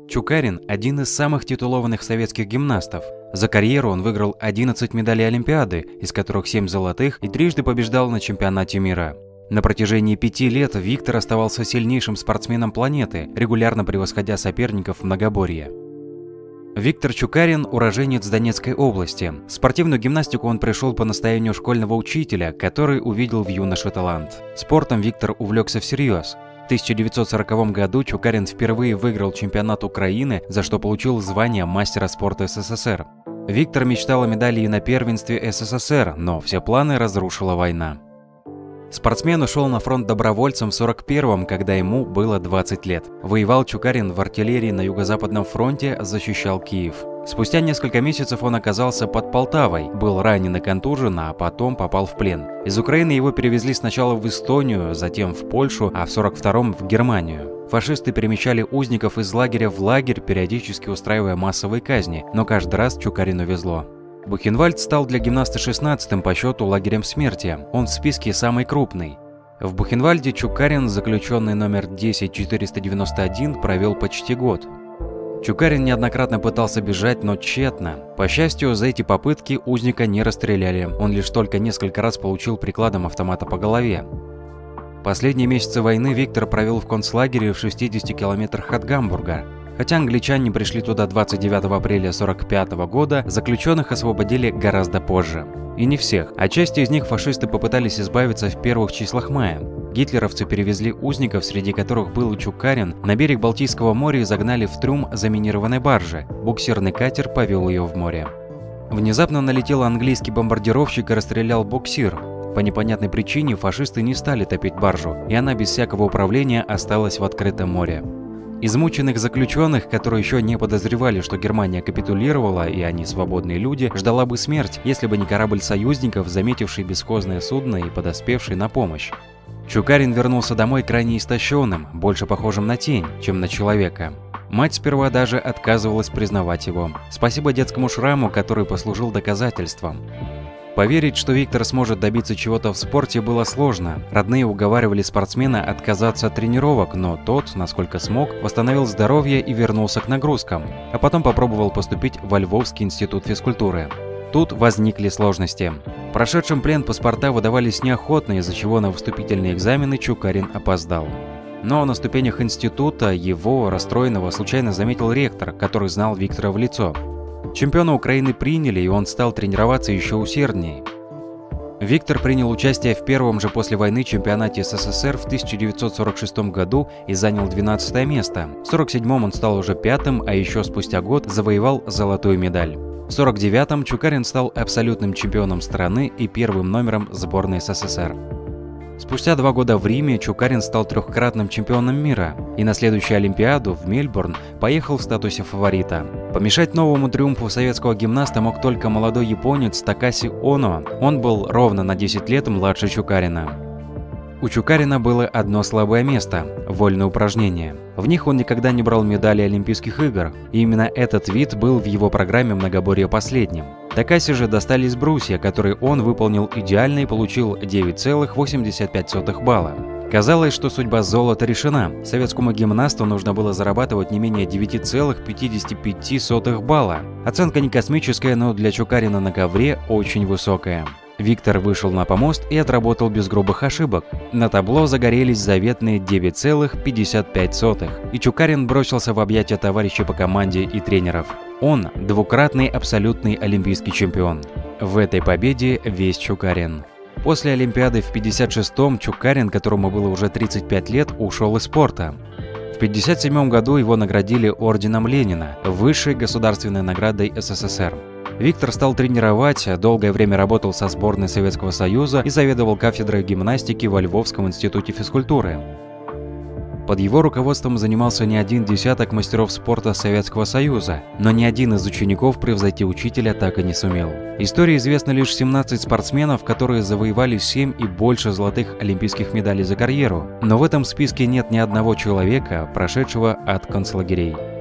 Чукарин – один из самых титулованных советских гимнастов. За карьеру он выиграл 11 медалей Олимпиады, из которых 7 золотых, и трижды побеждал на чемпионате мира. На протяжении 5 лет Виктор оставался сильнейшим спортсменом планеты, регулярно превосходя соперников в многоборье. Виктор Чукарин – уроженец Донецкой области. В спортивную гимнастику он пришел по настоянию школьного учителя, который увидел в юноше талант. Спортом Виктор увлекся всерьез. В 1940 году Чукарин впервые выиграл чемпионат Украины, за что получил звание мастера спорта СССР. Виктор мечтал о медали и на первенстве СССР, но все планы разрушила война. Спортсмен ушел на фронт добровольцем в 1941-м, когда ему было 20 лет. Воевал Чукарин в артиллерии на Юго-Западном фронте, защищал Киев. Спустя несколько месяцев он оказался под Полтавой, был ранен и контужен, а потом попал в плен. Из Украины его перевезли сначала в Эстонию, затем в Польшу, а в 1942-м в Германию. Фашисты перемещали узников из лагеря в лагерь, периодически устраивая массовые казни, но каждый раз Чукарину везло. Бухенвальд стал для гимнаста 16-м по счету лагерем смерти, он в списке самый крупный. В Бухенвальде Чукарин, заключенный номер 10491, провел почти год. Чукарин неоднократно пытался бежать, но тщетно. По счастью, за эти попытки узника не расстреляли, он лишь только несколько раз получил прикладом автомата по голове. Последние месяцы войны Виктор провел в концлагере в 60 километрах от Гамбурга. Хотя англичане пришли туда 29 апреля 1945 года, заключенных освободили гораздо позже. И не всех. От части из них фашисты попытались избавиться в первых числах мая. Гитлеровцы перевезли узников, среди которых был и Чукарин, на берег Балтийского моря и загнали в трюм заминированной баржи. Буксирный катер повел ее в море. Внезапно налетел английский бомбардировщик и расстрелял буксир. По непонятной причине фашисты не стали топить баржу, и она без всякого управления осталась в открытом море. Измученных заключенных, которые еще не подозревали, что Германия капитулировала и они свободные люди, ждала бы смерть, если бы не корабль союзников, заметивший бесхозное судно и подоспевший на помощь. Чукарин вернулся домой крайне истощенным, больше похожим на тень, чем на человека. Мать сперва даже отказывалась признавать его. Спасибо детскому шраму, который послужил доказательством. Поверить, что Виктор сможет добиться чего-то в спорте, было сложно. Родные уговаривали спортсмена отказаться от тренировок, но тот, насколько смог, восстановил здоровье и вернулся к нагрузкам, а потом попробовал поступить во Львовский институт физкультуры. Тут возникли сложности. Прошедшим плен паспорта выдавались неохотно, из-за чего на вступительные экзамены Чукарин опоздал. Но на ступенях института его, расстроенного, случайно заметил ректор, который знал Виктора в лицо. Чемпиона Украины приняли, и он стал тренироваться еще усерднее. Виктор принял участие в первом же после войны чемпионате СССР в 1946 году и занял 12 место. В 1947 он стал уже 5-м, а еще спустя год завоевал золотую медаль. В 1949 Чукарин стал абсолютным чемпионом страны и первым номером сборной СССР. Спустя 2 года в Риме Чукарин стал 3-кратным чемпионом мира и на следующую Олимпиаду в Мельбурн поехал в статусе фаворита. Помешать новому триумфу советского гимнаста мог только молодой японец Такаси Оно, он был ровно на 10 лет младше Чукарина. У Чукарина было одно слабое место – вольные упражнения. В них он никогда не брал медали Олимпийских игр, и именно этот вид был в его программе многоборья последним. Такаси же достались брусья, которые он выполнил идеально и получил 9,85 балла. Казалось, что судьба золота решена. Советскому гимнасту нужно было зарабатывать не менее 9,55 балла. Оценка не космическая, но для Чукарина на ковре очень высокая. Виктор вышел на помост и отработал без грубых ошибок. На табло загорелись заветные 9,55, и Чукарин бросился в объятия товарищей по команде и тренеров. Он – 2-кратный абсолютный олимпийский чемпион. В этой победе весь Чукарин. После Олимпиады в 1956-м Чукарин, которому было уже 35 лет, ушел из спорта. В 1957 году его наградили орденом Ленина, высшей государственной наградой СССР. Виктор стал тренировать, долгое время работал со сборной Советского Союза и заведовал кафедрой гимнастики во Львовском институте физкультуры. Под его руководством занимался не один десяток мастеров спорта Советского Союза, но ни один из учеников превзойти учителя так и не сумел. Истории известно лишь 17 спортсменов, которые завоевали 7 и больше золотых олимпийских медалей за карьеру, но в этом списке нет ни одного человека, прошедшего от концлагерей.